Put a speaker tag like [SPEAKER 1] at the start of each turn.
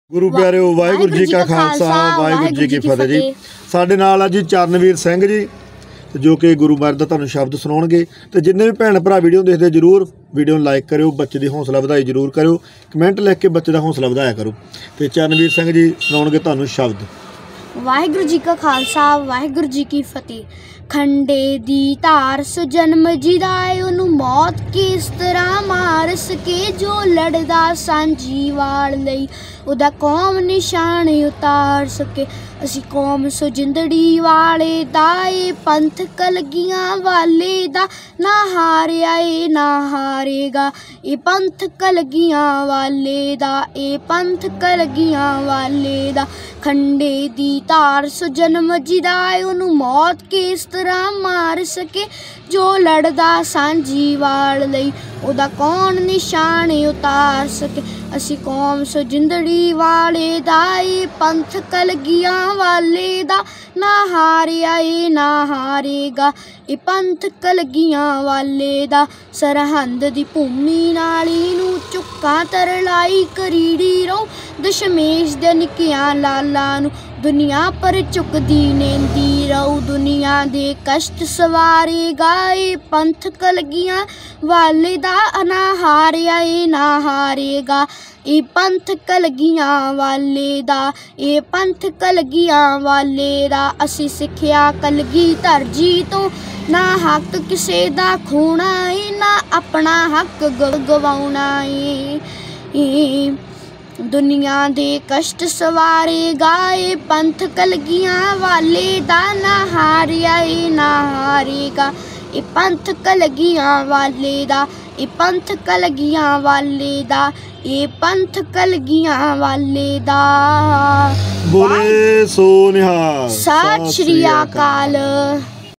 [SPEAKER 1] गुरु प्यारिओ वाहिगुरू जी का खालसा वाहिगुरू जी की फतेह जी। साडे नाल आ जी चरणवीर सिंह जी जो कि गुरु महाराज दा तुहानूं शब्द सुणाउणगे। ते जिन्ने भी भैन भरा वीडियो देखते जरूर वीडियो लाइक करियो, बच्चे की हौसला वधाई जरूर करियो, कमेंट लिख के बच्चे का हौसला वधाया करो। तो चरणवीर सिंह जी सुणाउणगे तुहानूं शब्द।
[SPEAKER 2] वाहिगुरू जी का खालसा वाहिगुरू जी की फतेह। खंडे दी धार सो जन्म जिदाए उन्हों मौत किस तरह मार सके, जो लड़दा सांझी वाल लई उदा कौम निशान उतार सके। असी कौम सो जिंदड़ी वाले दा ए पंथ कलगियां वाले दा, ना हारिया ए ना हारेगा ए पंथ कलगियां वाले दा, ए पंथ कलगियां वाले दा। खंडे दी धार सो जन्म जिदाए उन्हों मौत किस तरह मार सके, जो लड़दा सांझी वाल लई उदा कौन निशान उतार सके। असी कौम सो जिंदड़ी वाले दा ए पंथ कलगियां वाले दा, ना हारिया ए ना हारेगा ए पंथ कलगियां वाले दा। सरहंद दी भूमि नाली नूं चुक्कां तरलाई करीड़ी रहो, दशमेश दे निक्कियां लालां नूं दुनिया पर चुकदी नेंदी रहो। दुनिया दे कष्ट सवारेगा ए पंथ कलगियां वाले दा, ना हारिया ए ना हारेगा ए पंथ कलगियां वाले दा, ए पंथ कलगियां वाले दा। असी सिक्ख्या कलगीधर जी तो ना हक किसे दा खोना ए, ना अपना हक गवाउणा ए। दुनिया दे कष्ट सवारेगा ए पंथ कलगियां वाले दा, ना हारिया ए ना हारेगा ए पंथ कलगियां वाले दा, ए पंथ कलगियां वाले दा, ए पंथ कलगियां वाले दा।
[SPEAKER 1] बोले सो निहाल।
[SPEAKER 2] सत श्री अकाल।